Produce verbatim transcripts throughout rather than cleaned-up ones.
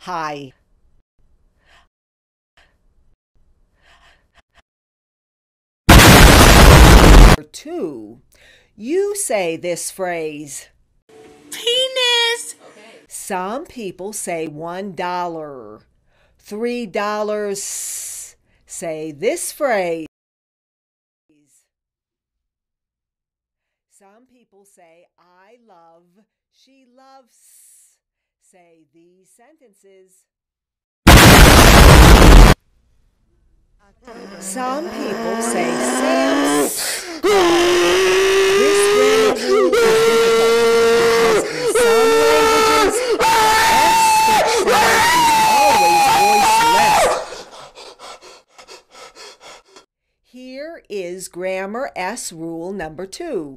Hi. Two, you say this phrase. Penis. Some people say one dollar. Three dollars. Say this phrase. Some people say I love, she loves. Say these sentences. Some people say Sam's. This grammar rule is difficult because in some languages, S sound is always voiceless. Here is grammar S rule number two.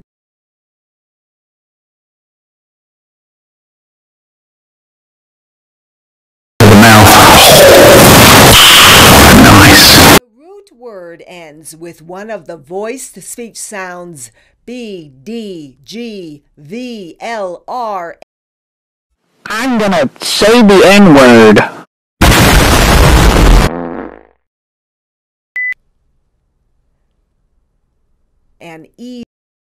The root word ends with one of the voiced speech sounds B, D, G, V, L, R. I'm gonna say the N-word. And E.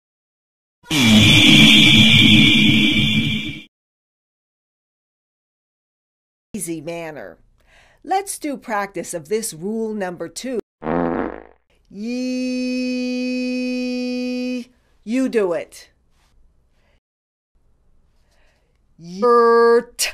Easy manner. Let's do practice of this rule number two. Yee. You do it. Yurt.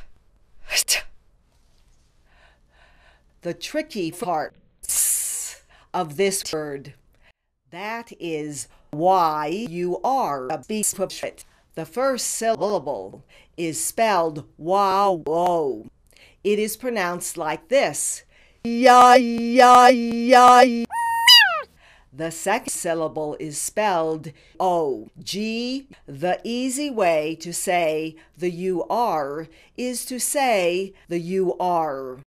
The tricky part of this word, that is why you are a beast. The first syllable is spelled wow. It is pronounced like this. Ya, ya, ya. The second syllable is spelled O, G. The easy way to say the you are is to say the you are.